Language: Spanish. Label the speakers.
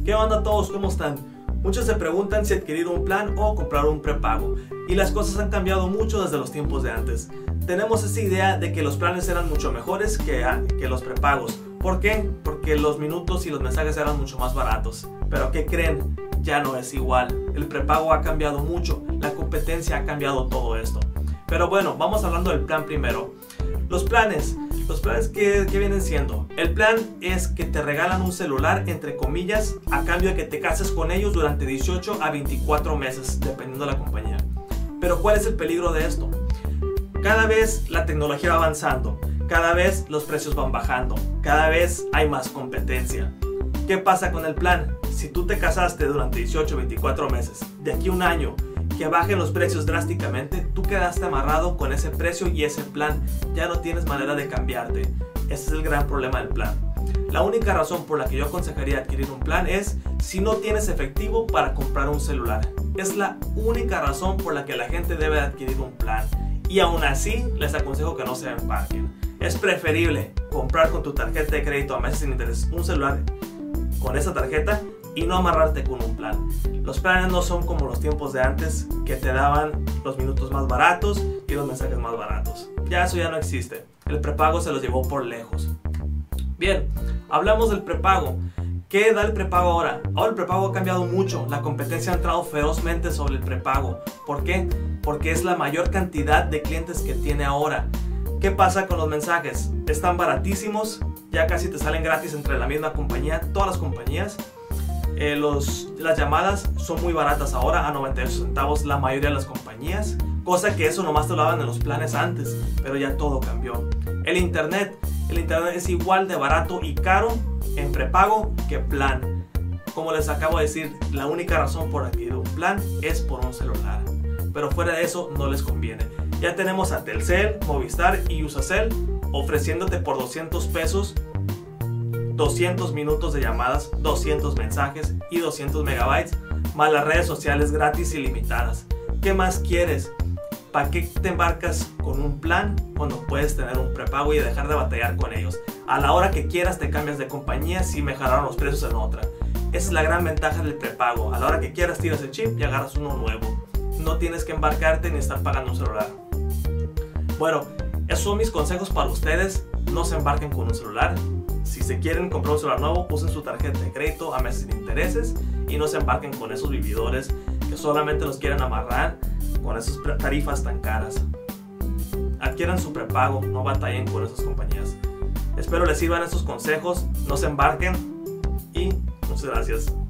Speaker 1: ¿Qué onda a todos? ¿Cómo están? Muchos se preguntan si adquirir un plan o comprar un prepago, y las cosas han cambiado mucho desde los tiempos de antes. Tenemos esa idea de que los planes eran mucho mejores que los prepagos. ¿Por qué? Porque los minutos y los mensajes eran mucho más baratos. Pero ¿qué creen? Ya no es igual. El prepago ha cambiado mucho, la competencia ha cambiado todo esto. Pero bueno, vamos hablando del plan primero. Los planes ¿qué vienen siendo? El plan es que te regalan un celular, entre comillas, a cambio de que te cases con ellos durante 18 a 24 meses, dependiendo de la compañía. Pero ¿cuál es el peligro de esto? Cada vez la tecnología va avanzando, cada vez los precios van bajando, cada vez hay más competencia. ¿Qué pasa con el plan? Si tú te casaste durante 18 o 24 meses, de aquí a un año, que bajen los precios drásticamente, tú quedaste amarrado con ese precio y ese plan. Ya no tienes manera de cambiarte. Ese es el gran problema del plan. La única razón por la que yo aconsejaría adquirir un plan es si no tienes efectivo para comprar un celular. Es la única razón por la que la gente debe adquirir un plan. Y aún así, les aconsejo que no se embarquen. Es preferible comprar con tu tarjeta de crédito a meses sin interés un celular con esa tarjeta y no amarrarte con un plan. Los planes no son como los tiempos de antes, que te daban los minutos más baratos y los mensajes más baratos. Ya eso ya no existe. El prepago se los llevó por lejos. Bien, hablamos del prepago. ¿Qué da el prepago ahora? Ahora el prepago ha cambiado mucho. La competencia ha entrado ferozmente sobre el prepago. ¿Por qué? Porque es la mayor cantidad de clientes que tiene ahora. ¿Qué pasa con los mensajes? Están baratísimos, ya casi te salen gratis entre la misma compañía, todas las compañías. Las llamadas son muy baratas ahora, a 98 centavos la mayoría de las compañías, cosa que eso nomás te lo daban en los planes antes, pero ya todo cambió. El internet es igual de barato y caro en prepago que plan. Como les acabo de decir, la única razón por adquirir un plan es por un celular, pero fuera de eso no les conviene. Ya tenemos a Telcel, Movistar y Usacell ofreciéndote por 200 pesos 200 minutos de llamadas, 200 mensajes y 200 megabytes, más las redes sociales gratis ilimitadas. ¿Qué más quieres? ¿Para qué te embarcas con un plan cuando puedes tener un prepago y dejar de batallar con ellos? A la hora que quieras te cambias de compañía si mejoraron los precios en otra. Esa es la gran ventaja del prepago. A la hora que quieras tiras el chip y agarras uno nuevo. No tienes que embarcarte ni estar pagando un celular. Bueno, esos son mis consejos para ustedes. No se embarquen con un celular. Si se quieren comprar un celular nuevo, usen su tarjeta de crédito a meses sin intereses y no se embarquen con esos vividores que solamente los quieren amarrar con esas tarifas tan caras. Adquieran su prepago, no batallen con esas compañías. Espero les sirvan estos consejos, no se embarquen y muchas gracias.